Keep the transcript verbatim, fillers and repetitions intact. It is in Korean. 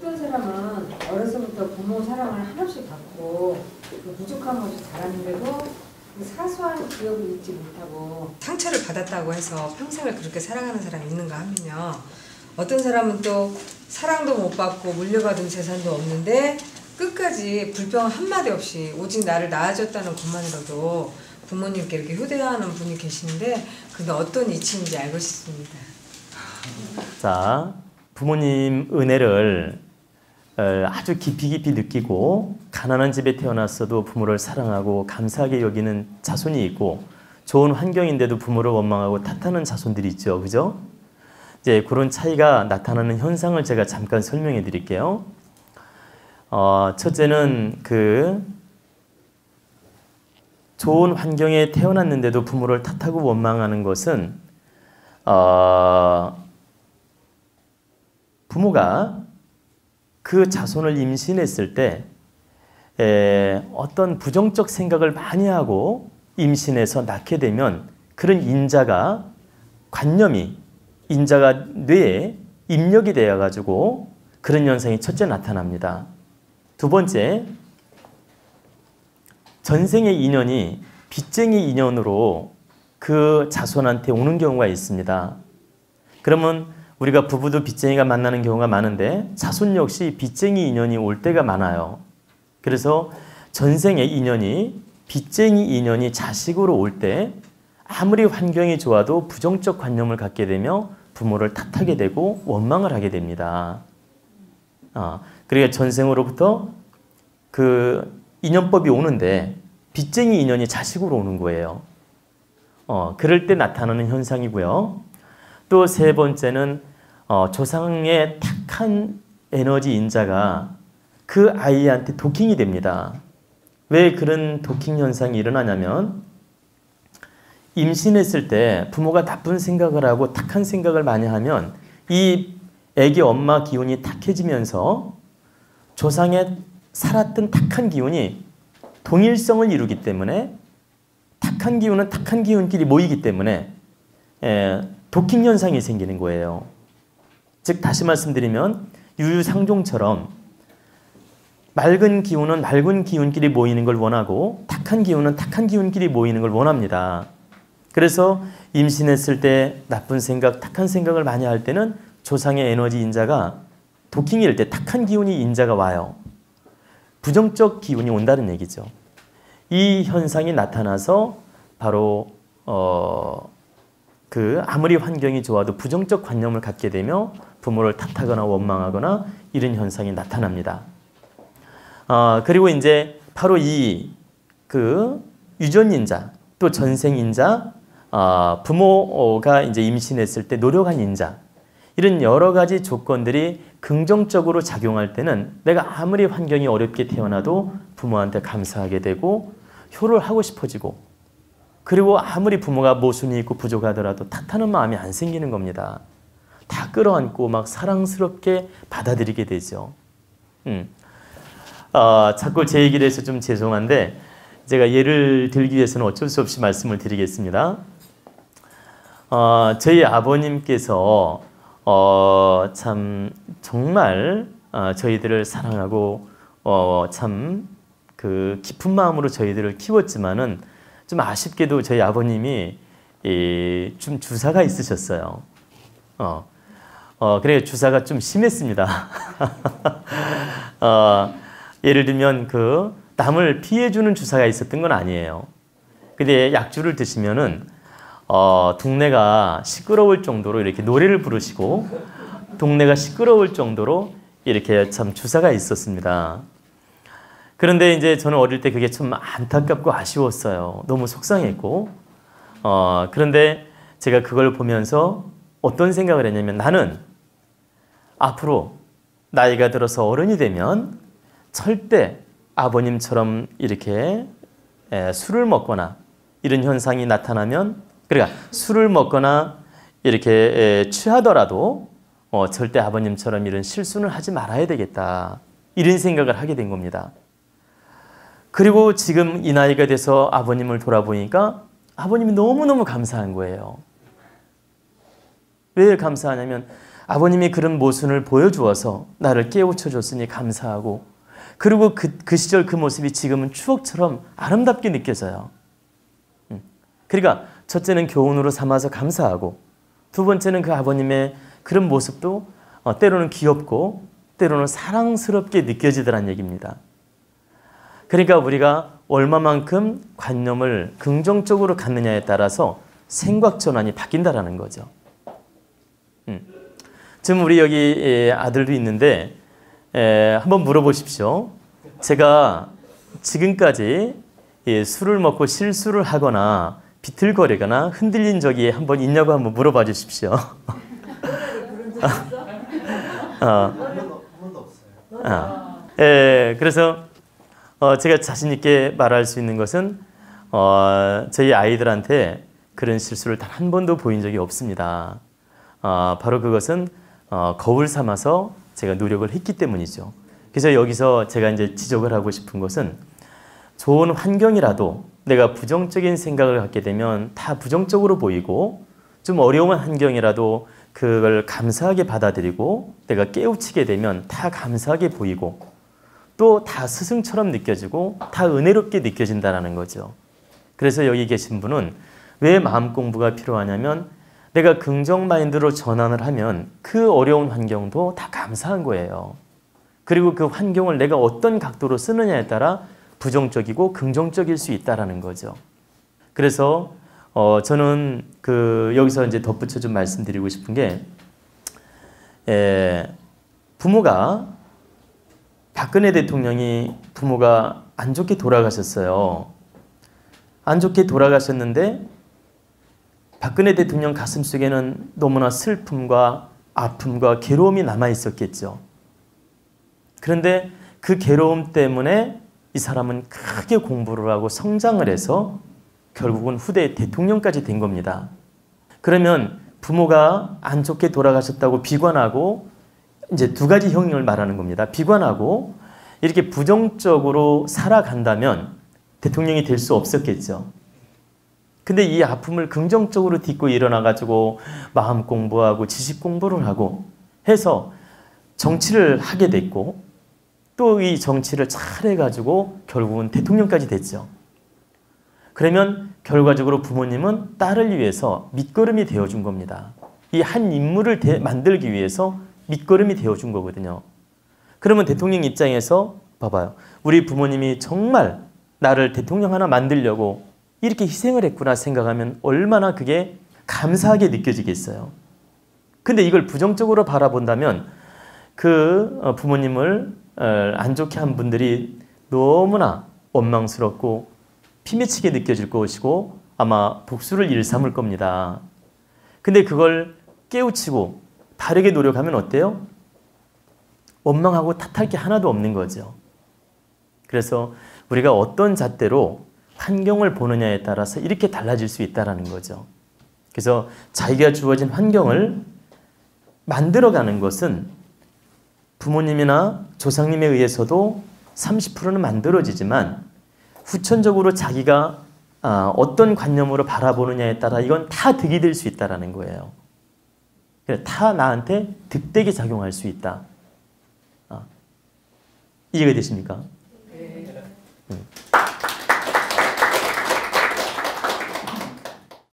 어떤 사람은 어려서부터 부모 사랑을 한없이 받고 그 부족한 것이 자랐는데도 그 사소한 기억을 잊지 못하고 상처를 받았다고 해서 평생을 그렇게 살아가는 사람이 있는가 하면요. 어떤 사람은 또 사랑도 못 받고 물려받은 재산도 없는데 끝까지 불평 한마디 없이 오직 나를 낳아줬다는 것만으로도 부모님께 이렇게 효대하는 분이 계시는데 그게 어떤 이치인지 알고 싶습니다. 자, 부모님 은혜를 아주 깊이 깊이 느끼고 가난한 집에 태어났어도 부모를 사랑하고 감사하게 여기는 자손이 있고 좋은 환경인데도 부모를 원망하고 탓하는 자손들이 있죠. 그죠? 이제 그런 차이가 나타나는 현상을 제가 잠깐 설명해 드릴게요. 어, 첫째는 그 좋은 환경에 태어났는데도 부모를 탓하고 원망하는 것은 어, 부모가 그 자손을 임신했을 때 에, 어떤 부정적 생각을 많이 하고 임신해서 낳게 되면 그런 인자가 관념이 인자가 뇌에 입력이 되어 가지고 그런 현상이 첫째 나타납니다. 두 번째, 전생의 인연이 빚쟁이 인연으로 그 자손한테 오는 경우가 있습니다. 그러면 우리가 부부도 빚쟁이가 만나는 경우가 많은데 자손 역시 빚쟁이 인연이 올 때가 많아요. 그래서 전생의 인연이 빚쟁이 인연이 자식으로 올 때 아무리 환경이 좋아도 부정적 관념을 갖게 되며 부모를 탓하게 되고 원망을 하게 됩니다. 아, 그러니까 전생으로부터 그 인연법이 오는데 빚쟁이 인연이 자식으로 오는 거예요. 어, 그럴 때 나타나는 현상이고요. 또 세 번째는 어, 조상의 탁한 에너지 인자가 그 아이한테 도킹이 됩니다. 왜 그런 도킹 현상이 일어나냐면 임신했을 때 부모가 나쁜 생각을 하고 탁한 생각을 많이 하면 이 애기 엄마 기운이 탁해지면서 조상의 살았던 탁한 기운이 동일성을 이루기 때문에 탁한 기운은 탁한 기운끼리 모이기 때문에 에, 도킹 현상이 생기는 거예요. 즉 다시 말씀드리면 유유상종처럼 맑은 기운은 맑은 기운끼리 모이는 걸 원하고 탁한 기운은 탁한 기운끼리 모이는 걸 원합니다. 그래서 임신했을 때 나쁜 생각, 탁한 생각을 많이 할 때는 조상의 에너지 인자가 도킹일 때 탁한 기운이 인자가 와요. 부정적 기운이 온다는 얘기죠. 이 현상이 나타나서 바로 어, 그 아무리 환경이 좋아도 부정적 관념을 갖게 되며 부모를 탓하거나 원망하거나 이런 현상이 나타납니다. 어, 그리고 이제 바로 이 그 유전인자 또 전생인자 어, 부모가 이제 임신했을 때 노력한 인자 이런 여러 가지 조건들이 긍정적으로 작용할 때는 내가 아무리 환경이 어렵게 태어나도 부모한테 감사하게 되고 효를 하고 싶어지고 그리고 아무리 부모가 모순이 있고 부족하더라도 탓하는 마음이 안 생기는 겁니다. 다 끌어안고 막 사랑스럽게 받아들이게 되죠. 음. 어, 자꾸 제 얘기를 해서 좀 죄송한데 제가 예를 들기 위해서는 어쩔 수 없이 말씀을 드리겠습니다. 어, 저희 아버님께서 어, 참 정말 어, 저희들을 사랑하고 어, 참 그 깊은 마음으로 저희들을 키웠지만은 좀 아쉽게도 저희 아버님이 이, 좀 주사가 있으셨어요. 어, 어, 그래 주사가 좀 심했습니다. 어, 예를 들면 그 남을 피해주는 주사가 있었던 건 아니에요. 근데 약주를 드시면은 어, 동네가 시끄러울 정도로 이렇게 노래를 부르시고 동네가 시끄러울 정도로 이렇게 참 주사가 있었습니다. 그런데 이제 저는 어릴 때 그게 좀 안타깝고 아쉬웠어요. 너무 속상했고 어, 그런데 제가 그걸 보면서 어떤 생각을 했냐면 나는 앞으로 나이가 들어서 어른이 되면 절대 아버님처럼 이렇게 에, 술을 먹거나 이런 현상이 나타나면 그러니까 술을 먹거나 이렇게 에, 취하더라도 어, 절대 아버님처럼 이런 실수는 하지 말아야 되겠다 이런 생각을 하게 된 겁니다. 그리고 지금 이 나이가 돼서 아버님을 돌아보니까 아버님이 너무너무 감사한 거예요. 왜 감사하냐면 아버님이 그런 모순을 보여주어서 나를 깨우쳐줬으니 감사하고, 그리고 그, 그 시절 그 모습이 지금은 추억처럼 아름답게 느껴져요. 그러니까 첫째는 교훈으로 삼아서 감사하고, 두 번째는 그 아버님의 그런 모습도 어, 때로는 귀엽고 때로는 사랑스럽게 느껴지더란 얘기입니다. 그러니까 우리가 얼마만큼 관념을 긍정적으로 갖느냐에 따라서 생각 전환이 바뀐다라는 거죠. 음. 지금 우리 여기 아들도 있는데 에, 한번 물어보십시오. 제가 지금까지 예, 술을 먹고 실수를 하거나 비틀거리거나 흔들린 적이 한번 있냐고 한번 물어봐 주십시오. 어. 어. 예, 그래서 어, 제가 자신 있게 말할 수 있는 것은 어, 저희 아이들한테 그런 실수를 단 한 번도 보인 적이 없습니다. 어, 바로 그것은 어, 거울 삼아서 제가 노력을 했기 때문이죠. 그래서 여기서 제가 이제 지적을 하고 싶은 것은 좋은 환경이라도 내가 부정적인 생각을 갖게 되면 다 부정적으로 보이고, 좀 어려운 환경이라도 그걸 감사하게 받아들이고 내가 깨우치게 되면 다 감사하게 보이고 또 다 스승처럼 느껴지고 다 은혜롭게 느껴진다는 거죠. 그래서 여기 계신 분은 왜 마음 공부가 필요하냐면 내가 긍정 마인드로 전환을 하면 그 어려운 환경도 다 감사한 거예요. 그리고 그 환경을 내가 어떤 각도로 쓰느냐에 따라 부정적이고 긍정적일 수 있다라는 거죠. 그래서 어, 저는 그 여기서 이제 덧붙여 좀 말씀드리고 싶은 게, 에, 부모가 박근혜 대통령이 부모가 안 좋게 돌아가셨어요. 안 좋게 돌아가셨는데 박근혜 대통령 가슴속에는 너무나 슬픔과 아픔과 괴로움이 남아 있었겠죠. 그런데 그 괴로움 때문에 이 사람은 크게 공부를 하고 성장을 해서 결국은 후대 대통령까지 된 겁니다. 그러면 부모가 안 좋게 돌아가셨다고 비관하고, 이제 두 가지 형을 말하는 겁니다. 비관하고 이렇게 부정적으로 살아간다면 대통령이 될 수 없었겠죠. 근데 이 아픔을 긍정적으로 딛고 일어나가지고 마음 공부하고 지식 공부를 하고 해서 정치를 하게 됐고, 또 이 정치를 잘 해가지고 결국은 대통령까지 됐죠. 그러면 결과적으로 부모님은 딸을 위해서 밑거름이 되어준 겁니다. 이 한 인물을 대, 만들기 위해서 밑거름이 되어준 거거든요. 그러면 대통령 입장에서 봐봐요. 우리 부모님이 정말 나를 대통령 하나 만들려고 이렇게 희생을 했구나 생각하면 얼마나 그게 감사하게 느껴지겠어요. 근데 이걸 부정적으로 바라본다면 그 부모님을 안 좋게 한 분들이 너무나 원망스럽고 피맺히게 느껴질 것이고 아마 복수를 일삼을 겁니다. 근데 그걸 깨우치고 바르게 노력하면 어때요? 원망하고 탓할 게 하나도 없는 거죠. 그래서 우리가 어떤 잣대로 환경을 보느냐에 따라서 이렇게 달라질 수 있다는 거죠. 그래서 자기가 주어진 환경을 만들어가는 것은 부모님이나 조상님에 의해서도 삼십 퍼센트는 만들어지지만 후천적으로 자기가 어떤 관념으로 바라보느냐에 따라 이건 다 득이 될 수 있다는 거예요. 다 나한테 득되게 작용할 수 있다. 이해가 되십니까? 네. 음.